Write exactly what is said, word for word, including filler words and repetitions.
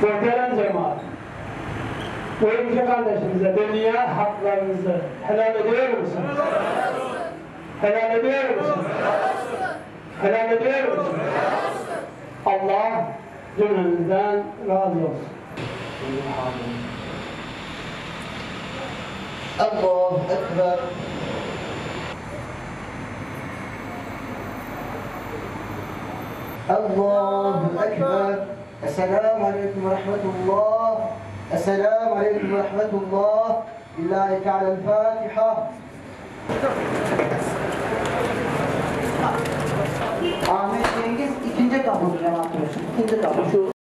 Muhterem cemaat, bu ülke kardeşimize dünya haklarınızı helal ediyor musunuz? Helal ediyor musunuz? Helal ediyor musunuz? Allah cümlemizden razı olsun. Allahu Ekber. Allahu Ekber. Esselamu Aleyküm ve Rahmetullah. Esselamu Aleyküm ve Rahmetullah. Billahi Teala'l Fatiha. Ahmet Cengiz ikinci kapı cemaat. İkinci kapı.